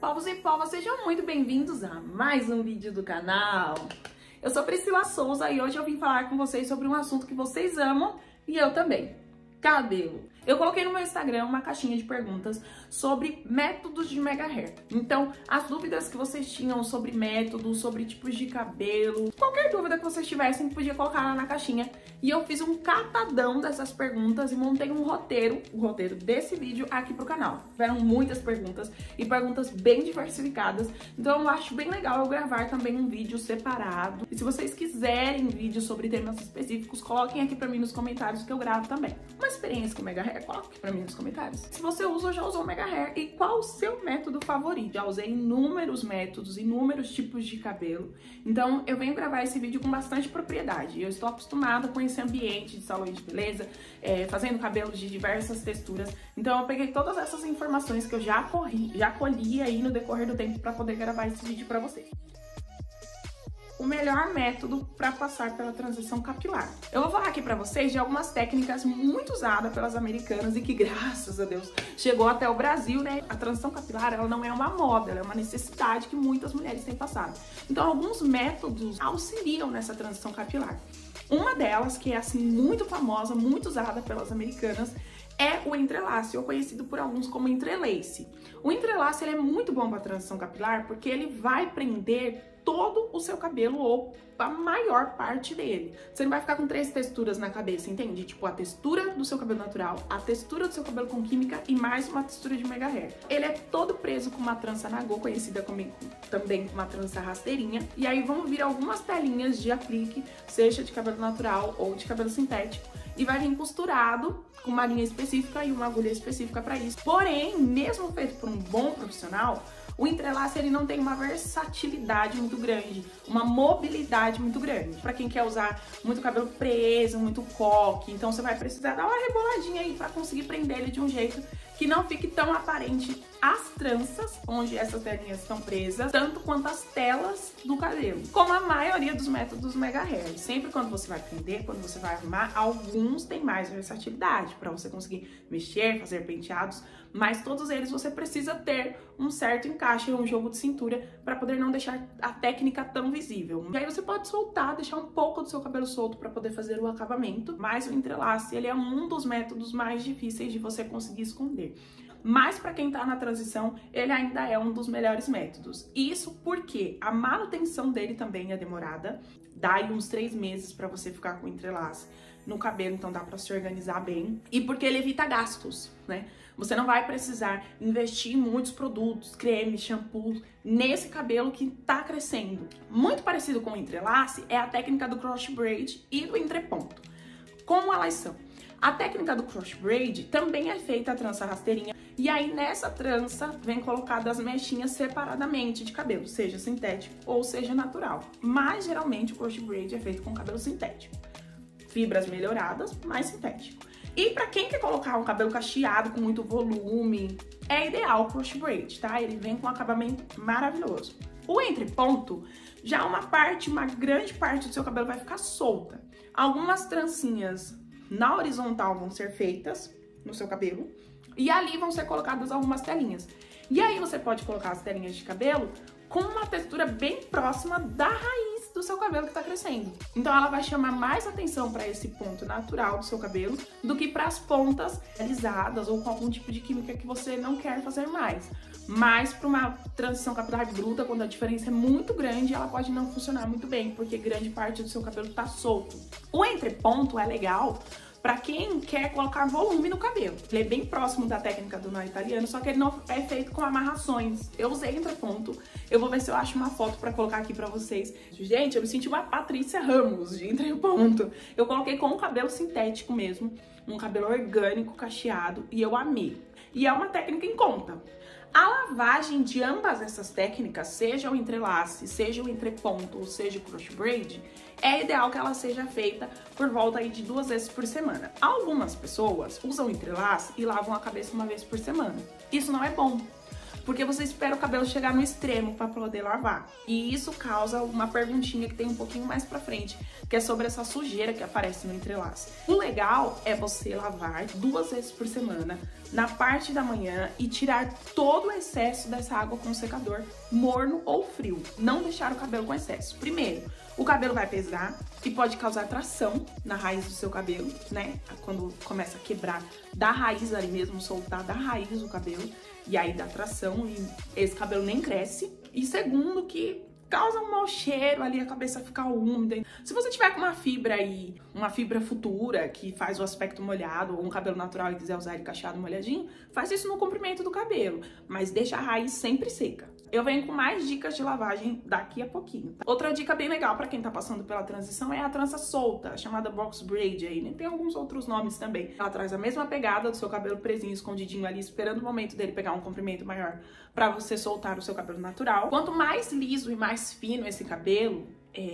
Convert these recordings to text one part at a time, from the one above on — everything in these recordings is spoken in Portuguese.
Povos e povas, sejam muito bem-vindos a mais um vídeo do canal. Eu sou Priscila Souza e hoje eu vim falar com vocês sobre um assunto que vocês amam e eu também: cabelo. Eu coloquei no meu Instagram uma caixinha de perguntas sobre métodos de mega hair. Então, as dúvidas que vocês tinham sobre métodos, sobre tipos de cabelo, qualquer dúvida que vocês tivessem, podia colocar lá na caixinha. E eu fiz um catadão dessas perguntas e montei um roteiro, o roteiro desse vídeo aqui pro canal. Tiveram muitas perguntas e perguntas bem diversificadas. Então, eu acho bem legal eu gravar também um vídeo separado. E se vocês quiserem vídeos sobre temas específicos, coloquem aqui pra mim nos comentários que eu gravo também. Uma experiência com mega hair, coloque pra mim nos comentários. Se você usa ou já usou mega hair e qual o seu método favorito. Já usei inúmeros métodos, inúmeros tipos de cabelo. Então eu venho gravar esse vídeo com bastante propriedade. Eu estou acostumada com esse ambiente de salão de beleza, fazendo cabelos de diversas texturas. Então eu peguei todas essas informações que eu já colhi aí no decorrer do tempo para poder gravar esse vídeo para vocês. O melhor método para passar pela transição capilar. Eu vou falar aqui para vocês de algumas técnicas muito usadas pelas americanas e que, graças a Deus, chegou até o Brasil, né? A transição capilar, ela não é uma moda, ela é uma necessidade que muitas mulheres têm passado. Então, alguns métodos auxiliam nessa transição capilar. Uma delas, que é assim muito famosa, muito usada pelas americanas, é o entrelace, ou conhecido por alguns como entrelace. O entrelace ele é muito bom para transição capilar porque ele vai prender todo o seu cabelo ou a maior parte dele. Você não vai ficar com 3 texturas na cabeça, entende? Tipo, a textura do seu cabelo natural, a textura do seu cabelo com química e mais uma textura de mega hair. Ele é todo preso com uma trança nagô, conhecida também como uma trança rasteirinha. E aí vão vir algumas telinhas de aplique, seja de cabelo natural ou de cabelo sintético. E vai vir costurado com uma linha específica e uma agulha específica para isso. Porém, mesmo feito por um bom profissional, o entrelace ele não tem uma versatilidade muito grande, uma mobilidade muito grande. Para quem quer usar muito cabelo preso, muito coque, então você vai precisar dar uma reboladinha aí para conseguir prender ele de um jeito que não fique tão aparente as tranças, onde essas telinhas estão presas, tanto quanto as telas do cabelo. Como a maioria dos métodos mega hair. Sempre quando você vai prender, quando você vai arrumar, alguns têm mais versatilidade para você conseguir mexer, fazer penteados, mas todos eles você precisa ter um certo encaixe, um jogo de cintura para poder não deixar a técnica tão visível. E aí você pode soltar, deixar um pouco do seu cabelo solto para poder fazer o acabamento, mas o entrelace ele é um dos métodos mais difíceis de você conseguir esconder. Mas para quem tá na transição, ele ainda é um dos melhores métodos. Isso porque a manutenção dele também é demorada. Dá aí uns 3 meses para você ficar com entrelace no cabelo, então dá para se organizar bem. E porque ele evita gastos, né? Você não vai precisar investir em muitos produtos, cremes, shampoos, nesse cabelo que tá crescendo. Muito parecido com o entrelace é a técnica do cross braid e do entreponto. Como elas são? A técnica do cross braid também é feita a trança rasteirinha. E aí nessa trança vem colocadas as mechinhas separadamente de cabelo, seja sintético ou seja natural. Mas geralmente o cross braid é feito com cabelo sintético. Fibras melhoradas, mas sintético. E pra quem quer colocar um cabelo cacheado com muito volume, é ideal o cross braid, tá? Ele vem com um acabamento maravilhoso. O entreponto, já uma grande parte do seu cabelo vai ficar solta. Algumas trancinhas na horizontal vão ser feitas no seu cabelo e ali vão ser colocadas algumas telinhas. E aí você pode colocar as telinhas de cabelo com uma textura bem próxima da raiz do seu cabelo que tá crescendo. Então ela vai chamar mais atenção para esse ponto natural do seu cabelo do que para as pontas alisadas ou com algum tipo de química que você não quer fazer mais. Mas para uma transição capilar bruta, quando a diferença é muito grande, ela pode não funcionar muito bem, porque grande parte do seu cabelo tá solto. O entreponto é legal para quem quer colocar volume no cabelo. Ele é bem próximo da técnica do nó italiano, só que ele não é feito com amarrações. Eu usei entreponto. Eu vou ver se eu acho uma foto para colocar aqui para vocês. Gente, eu me senti uma Patrícia Ramos de entreponto. Eu coloquei com um cabelo sintético mesmo, um cabelo orgânico, cacheado, e eu amei. E é uma técnica em conta. A lavagem de ambas essas técnicas, seja o entrelace, seja o entreponto ou seja o cross braid, é ideal que ela seja feita por volta aí de 2 vezes por semana. Algumas pessoas usam entrelace e lavam a cabeça 1 vez por semana. Isso não é bom, porque você espera o cabelo chegar no extremo para poder lavar. E isso causa uma perguntinha que tem um pouquinho mais pra frente, que é sobre essa sujeira que aparece no entrelaço. O legal é você lavar 2 vezes por semana, na parte da manhã, e tirar todo o excesso dessa água com o secador, morno ou frio. Não deixar o cabelo com excesso. Primeiro, o cabelo vai pesar e pode causar tração na raiz do seu cabelo, né? Quando começa a quebrar da raiz ali mesmo, soltar da raiz o cabelo, e aí dá tração e esse cabelo nem cresce. E segundo, que causa um mau cheiro ali, a cabeça fica úmida. Se você tiver com uma fibra aí, uma fibra futura que faz o aspecto molhado, ou um cabelo natural e quiser usar ele cacheado molhadinho, faz isso no comprimento do cabelo, mas deixa a raiz sempre seca. Eu venho com mais dicas de lavagem daqui a pouquinho, tá? Outra dica bem legal para quem tá passando pela transição é a trança solta, chamada box braid aí, né? Tem alguns outros nomes também. Ela traz a mesma pegada do seu cabelo presinho, escondidinho ali, esperando o momento dele pegar um comprimento maior para você soltar o seu cabelo natural. Quanto mais liso e mais fino esse cabelo,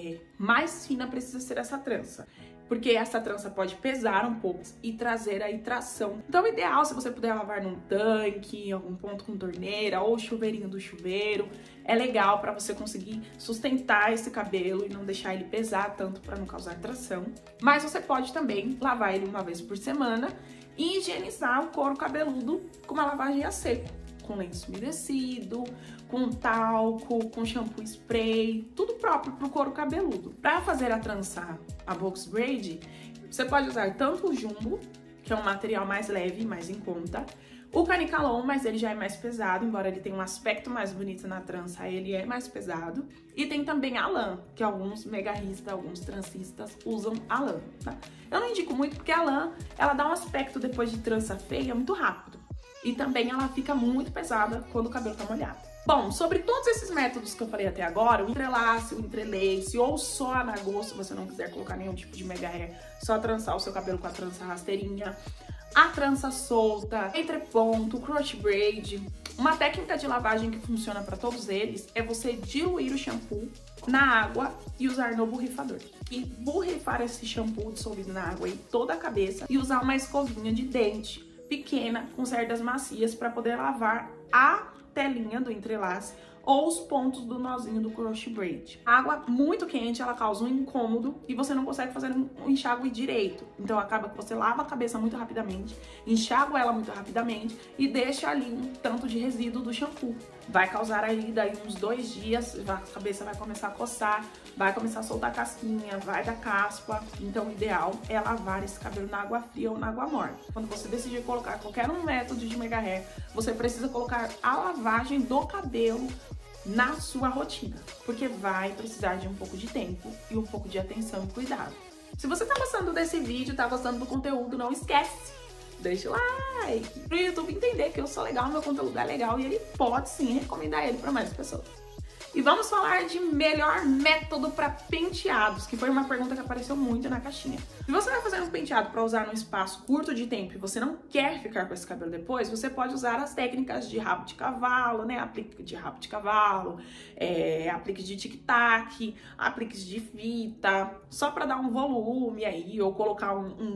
mais fina precisa ser essa trança, porque essa trança pode pesar um pouco e trazer aí tração. Então, o ideal, se você puder lavar num tanque, em algum ponto com torneira ou chuveirinho do chuveiro, é legal para você conseguir sustentar esse cabelo e não deixar ele pesar tanto para não causar tração. Mas você pode também lavar ele 1 vez por semana e higienizar o couro cabeludo com uma lavagem a seco, com lenço umedecido, com talco, com shampoo spray, tudo próprio para o couro cabeludo. Para fazer a trança, a box braid, você pode usar tanto o jumbo, que é um material mais leve, mais em conta, o canicalon, mas ele já é mais pesado, embora ele tenha um aspecto mais bonito na trança, ele é mais pesado. E tem também a lã, que alguns megarristas, alguns trancistas usam a lã, tá? Eu não indico muito porque a lã, ela dá um aspecto depois de trança feia muito rápido. E também ela fica muito pesada quando o cabelo tá molhado. Bom, sobre todos esses métodos que eu falei até agora, o entrelace, o entrelace ou só a nagô, se você não quiser colocar nenhum tipo de mega hair, só trançar o seu cabelo com a trança rasteirinha, a trança solta, entreponto, o crochet braid. Uma técnica de lavagem que funciona para todos eles é você diluir o shampoo na água e usar no borrifador. E borrifar esse shampoo dissolvido na água em toda a cabeça e usar uma escovinha de dente pequena com cerdas macias para poder lavar a telinha do entrelace ou os pontos do nozinho do crochet braid. A água muito quente, ela causa um incômodo e você não consegue fazer um enxágue direito. Então acaba que você lava a cabeça muito rapidamente, enxágua ela muito rapidamente e deixa ali um tanto de resíduo do shampoo. Vai causar aí daí uns 2 dias, a cabeça vai começar a coçar, vai começar a soltar casquinha, vai dar caspa. Então o ideal é lavar esse cabelo na água fria ou na água morna. Quando você decidir colocar qualquer um método de mega hair, você precisa colocar a lavagem do cabelo na sua rotina, porque vai precisar de um pouco de tempo e um pouco de atenção e cuidado. Se você tá gostando desse vídeo, tá gostando do conteúdo, não esquece, deixa o like pro YouTube entender que eu sou legal, meu conteúdo é legal e ele pode sim recomendar ele para mais pessoas. E vamos falar de melhor método para penteados, que foi uma pergunta que apareceu muito na caixinha. Se você vai fazer um penteado para usar num espaço curto de tempo e você não quer ficar com esse cabelo depois, você pode usar as técnicas de rabo de cavalo, né? Aplique de rabo de cavalo, aplique de tic-tac, apliques de fita, só para dar um volume aí, ou colocar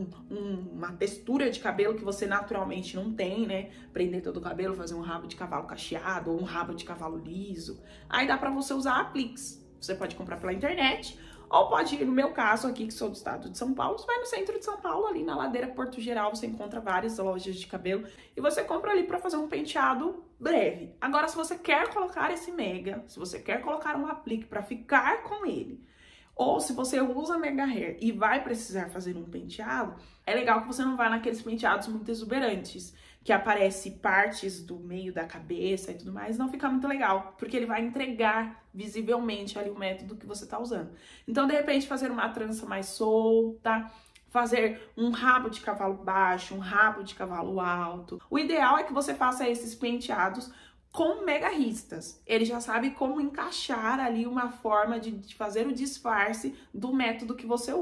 uma textura de cabelo que você naturalmente não tem, né? Prender todo o cabelo, fazer um rabo de cavalo cacheado ou um rabo de cavalo liso. Aí dá para você usar apliques. Você pode comprar pela internet ou pode ir, no meu caso aqui, que sou do estado de São Paulo, você vai no centro de São Paulo, ali na ladeira Porto Geral, você encontra várias lojas de cabelo e você compra ali para fazer um penteado breve. Agora, se você quer colocar esse mega, se você quer colocar um aplique para ficar com ele, ou se você usa mega hair e vai precisar fazer um penteado, é legal que você não vá naqueles penteados muito exuberantes, que aparece partes do meio da cabeça e tudo mais, não fica muito legal, porque ele vai entregar visivelmente ali o método que você tá usando. Então, de repente, fazer uma trança mais solta, fazer um rabo de cavalo baixo, um rabo de cavalo alto. O ideal é que você faça esses penteados com megarristas. Ele já sabe como encaixar ali uma forma de fazer o disfarce do método que você usa.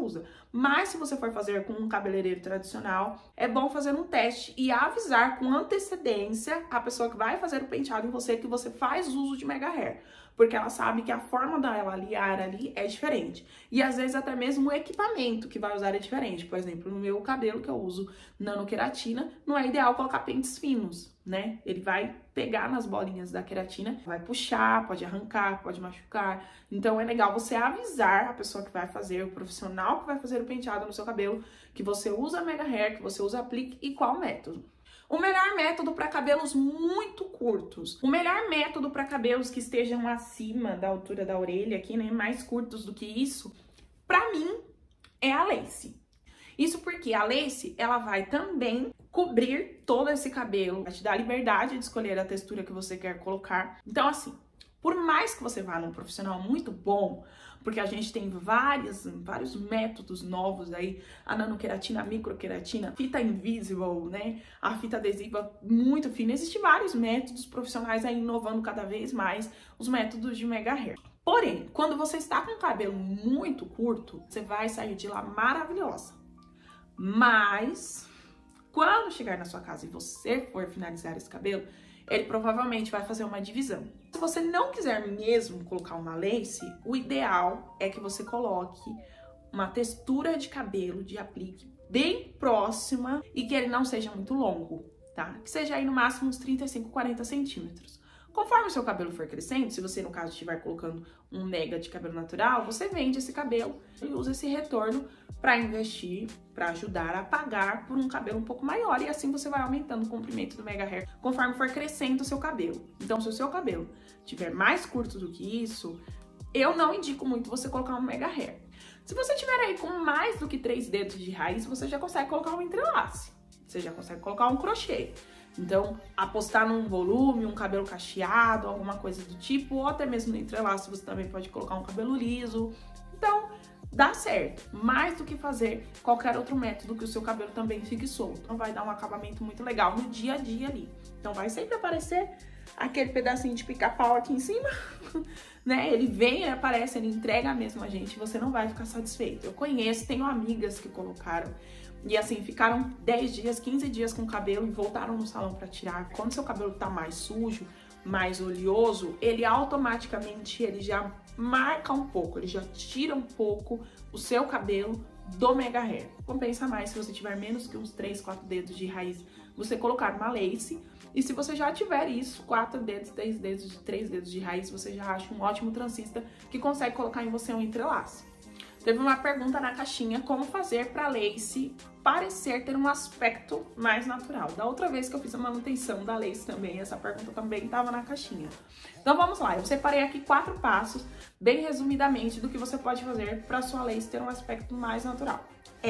Mas se você for fazer com um cabeleireiro tradicional, é bom fazer um teste e avisar com antecedência a pessoa que vai fazer o penteado em você que você faz uso de mega hair. Porque ela sabe que a forma dela aliar ali é diferente. E às vezes até mesmo o equipamento que vai usar é diferente. Por exemplo, no meu cabelo que eu uso nanoqueratina, não é ideal colocar pentes finos, né? Ele vai pegar nas bolinhas da queratina, vai puxar, pode arrancar, pode machucar. Então é legal você avisar a pessoa que vai fazer, o profissional que vai fazer o penteado no seu cabelo, que você usa mega hair, que você usa aplique e qual método. O melhor método para cabelos muito curtos. O melhor método para cabelos que estejam acima da altura da orelha aqui, né, mais curtos do que isso, para mim é a lace. Isso porque a lace, ela vai também cobrir todo esse cabelo, vai te dar a liberdade de escolher a textura que você quer colocar. Então assim, por mais que você vá num profissional muito bom, porque a gente tem vários métodos novos aí, a nanoqueratina, a microqueratina, fita invisible, né, a fita adesiva muito fina, existem vários métodos profissionais aí inovando cada vez mais os métodos de mega hair. Porém, quando você está com o cabelo muito curto, você vai sair de lá maravilhosa. Mas, quando chegar na sua casa e você for finalizar esse cabelo, ele provavelmente vai fazer uma divisão. Se você não quiser mesmo colocar uma lace, o ideal é que você coloque uma textura de cabelo de aplique bem próxima e que ele não seja muito longo, tá? Que seja aí no máximo uns 35, 40 centímetros. Conforme o seu cabelo for crescendo, se você no caso estiver colocando um mega de cabelo natural, você vende esse cabelo e usa esse retorno para investir, para ajudar a pagar por um cabelo um pouco maior e assim você vai aumentando o comprimento do mega hair conforme for crescendo o seu cabelo. Então, se o seu cabelo tiver mais curto do que isso, eu não indico muito você colocar um mega hair. Se você tiver aí com mais do que 3 dedos de raiz, você já consegue colocar um entrelace, você já consegue colocar um crochê. Então, apostar num volume, um cabelo cacheado, alguma coisa do tipo, ou até mesmo no entrelaço você também pode colocar um cabelo liso. Então, dá certo. Mais do que fazer qualquer outro método que o seu cabelo também fique solto. Então, vai dar um acabamento muito legal no dia a dia ali. Então, vai sempre aparecer aquele pedacinho de pica-pau aqui em cima, né? Ele vem, ele aparece, ele entrega mesmo a gente, você não vai ficar satisfeito. Eu conheço, tenho amigas que colocaram e assim, ficaram 10 dias, 15 dias com o cabelo e voltaram no salão pra tirar. Quando seu cabelo tá mais sujo, mais oleoso, ele automaticamente, ele já marca um pouco, ele já tira um pouco o seu cabelo do mega hair. Compensa mais se você tiver menos que uns 3, 4 dedos de raiz, você colocar uma lace. E se você já tiver isso, 4 dedos, 3 dedos, 3 dedos de raiz, você já acha um ótimo transista que consegue colocar em você um entrelace. Teve uma pergunta na caixinha, como fazer para lace parecer ter um aspecto mais natural. Da outra vez que eu fiz a manutenção da lace também, essa pergunta também estava na caixinha. Então vamos lá, eu separei aqui 4 passos, bem resumidamente, do que você pode fazer para sua lace ter um aspecto mais natural.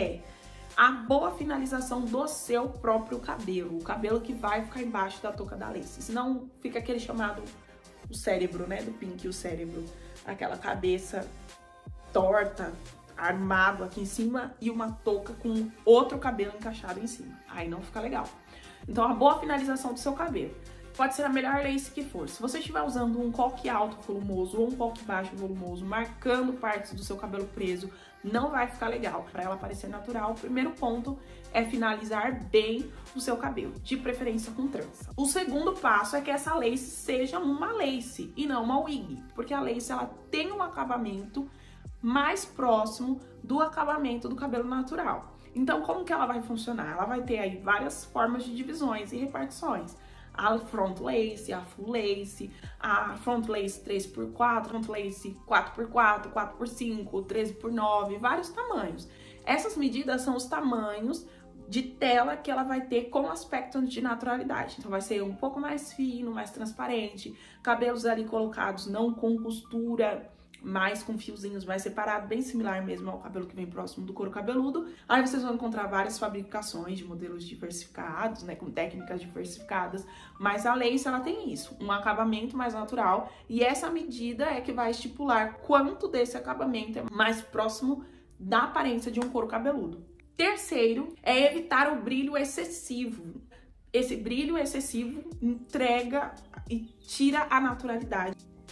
A boa finalização do seu próprio cabelo, o cabelo que vai ficar embaixo da touca da lace. Senão fica aquele chamado o cérebro, né, do Pink, o cérebro, aquela cabeça torta, armado aqui em cima e uma touca com outro cabelo encaixado em cima. Aí não fica legal. Então, a boa finalização do seu cabelo. Pode ser a melhor lace que for. Se você estiver usando um coque alto volumoso ou um coque baixo volumoso, marcando partes do seu cabelo preso, não vai ficar legal. Para ela parecer natural, o primeiro ponto é finalizar bem o seu cabelo, de preferência com trança. O segundo passo é que essa lace seja uma lace e não uma wig, porque a lace ela tem um acabamento mais próximo do acabamento do cabelo natural. Então, como que ela vai funcionar? Ela vai ter aí várias formas de divisões e repartições. A front lace, a full lace, a front lace 3x4, front lace 4x4, 4x5, 13x9, vários tamanhos. Essas medidas são os tamanhos de tela que ela vai ter com aspecto de naturalidade. Então vai ser um pouco mais fino, mais transparente, cabelos ali colocados não com costura, mais com fiozinhos mais separados, bem similar mesmo ao cabelo que vem próximo do couro cabeludo. Aí vocês vão encontrar várias fabricações de modelos diversificados, né, com técnicas diversificadas, mas a lace ela tem isso, um acabamento mais natural, e essa medida é que vai estipular quanto desse acabamento é mais próximo da aparência de um couro cabeludo. Terceiro, é evitar o brilho excessivo. Esse brilho excessivo entrega e tira a naturalidade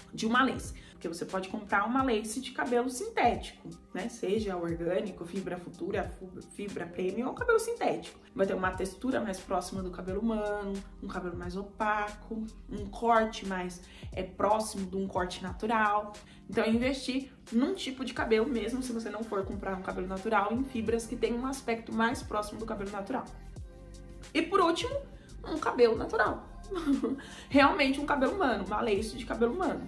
de uma lace. Porque você pode comprar uma lace de cabelo sintético, né? Seja orgânico, fibra futura, fibra premium ou cabelo sintético. Vai ter uma textura mais próxima do cabelo humano, um cabelo mais opaco, um corte mais próximo de um corte natural. Então, investir num tipo de cabelo mesmo, se você não for comprar um cabelo natural, em fibras que tem um aspecto mais próximo do cabelo natural. E por último, um cabelo natural. Realmente um cabelo humano, uma lace de cabelo humano.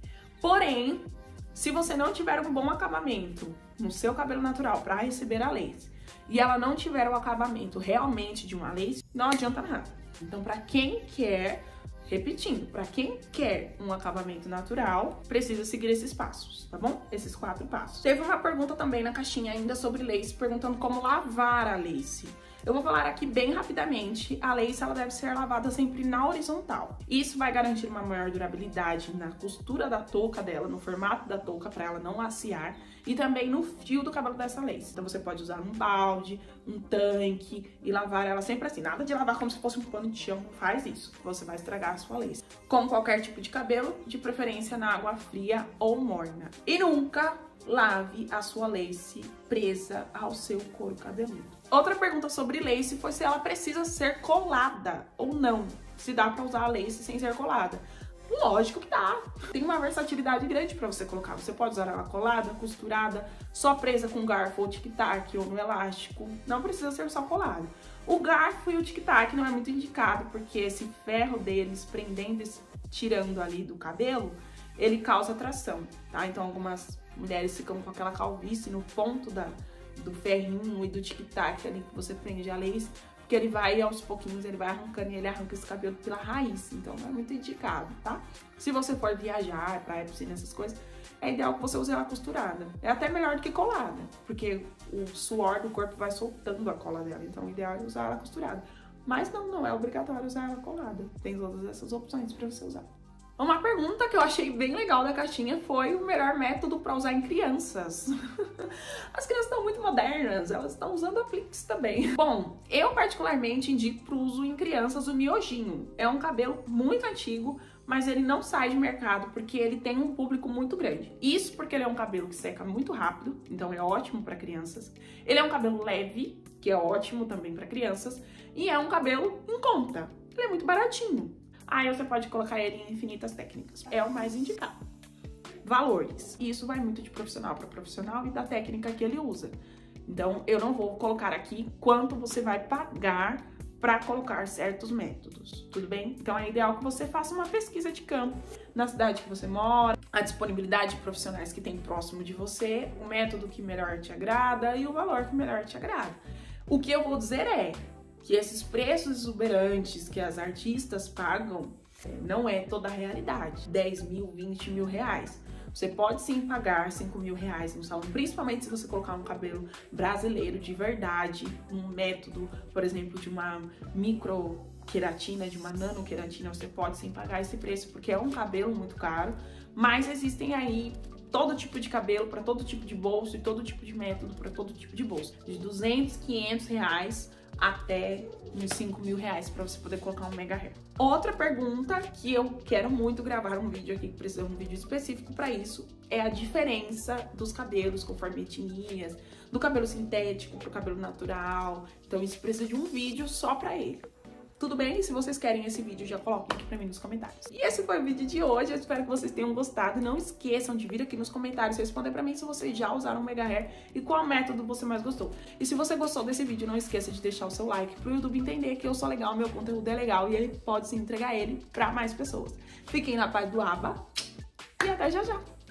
Porém, se você não tiver um bom acabamento no seu cabelo natural para receber a lace e ela não tiver o acabamento realmente de uma lace, não adianta nada. Então, para quem quer, repetindo, para quem quer um acabamento natural, precisa seguir esses passos, tá bom? Esses 4 passos. Teve uma pergunta também na caixinha ainda sobre lace, perguntando como lavar a lace. Eu vou falar aqui bem rapidamente, a lace ela deve ser lavada sempre na horizontal. Isso vai garantir uma maior durabilidade na costura da touca dela, no formato da touca para ela não lacear e também no fio do cabelo dessa lace. Então você pode usar um balde, um tanque e lavar ela sempre assim. Nada de lavar como se fosse um pano de chão, não faz isso, você vai estragar a sua lace. Com qualquer tipo de cabelo, de preferência na água fria ou morna. E nunca lave a sua lace presa ao seu couro cabeludo. Outra pergunta sobre lace foi se ela precisa ser colada ou não. Se dá pra usar a lace sem ser colada. Lógico que dá. Tem uma versatilidade grande pra você colocar. Você pode usar ela colada, costurada, só presa com garfo ou tic-tac ou no elástico. Não precisa ser só colada. O garfo e o tic-tac não é muito indicado, porque esse ferro deles prendendo, tirando ali do cabelo, ele causa tração, tá? Então algumas mulheres ficam com aquela calvície no ponto do ferrinho e do tic-tac ali que você prende a lace, porque ele vai aos pouquinhos, ele vai arrancando e ele arranca esse cabelo pela raiz, então não é muito indicado, tá? Se você for viajar, praia, piscina, essas coisas, é ideal que você use ela costurada. É até melhor do que colada, porque o suor do corpo vai soltando a cola dela, então o ideal é usar ela costurada. Mas não é obrigatório usar ela colada, tem todas essas opções para você usar. Uma pergunta que eu achei bem legal da caixinha foi o melhor método para usar em crianças. As crianças estão muito modernas, elas estão usando apliques também. Bom, eu particularmente indico para o uso em crianças o miojinho. É um cabelo muito antigo, mas ele não sai de mercado porque ele tem um público muito grande. Isso porque ele é um cabelo que seca muito rápido, então é ótimo para crianças. Ele é um cabelo leve, que é ótimo também para crianças, e é um cabelo em conta. Ele é muito baratinho. Aí você pode colocar ele em infinitas técnicas. É o mais indicado. Valores. Isso vai muito de profissional para profissional e da técnica que ele usa. Então, eu não vou colocar aqui quanto você vai pagar para colocar certos métodos, tudo bem? Então, é ideal que você faça uma pesquisa de campo na cidade que você mora, a disponibilidade de profissionais que tem próximo de você, o método que melhor te agrada e o valor que melhor te agrada. O que eu vou dizer é que esses preços exuberantes que as artistas pagam não é toda a realidade. 10 mil, 20 mil reais. Você pode sim pagar 5 mil reais no salão, principalmente se você colocar um cabelo brasileiro de verdade, um método, por exemplo, de uma microqueratina, de uma nanoqueratina, você pode sim pagar esse preço, porque é um cabelo muito caro, mas existem aí todo tipo de cabelo para todo tipo de bolso e todo tipo de método para todo tipo de bolso. De 200, 500 reais até uns 5 mil reais para você poder colocar um mega hair. Outra pergunta que eu quero muito gravar um vídeo aqui, que precisa de um vídeo específico para isso, é a diferença dos cabelos conforme etnias, do cabelo sintético pro cabelo natural. Então isso precisa de um vídeo só para ele. Tudo bem? Se vocês querem esse vídeo, já coloquem aqui pra mim nos comentários. E esse foi o vídeo de hoje, eu espero que vocês tenham gostado. Não esqueçam de vir aqui nos comentários e responder pra mim se vocês já usaram o Mega Hair e qual método você mais gostou. E se você gostou desse vídeo, não esqueça de deixar o seu like pro YouTube entender que eu sou legal, meu conteúdo é legal e ele pode sim entregar ele pra mais pessoas. Fiquem na paz do Aba e até já já!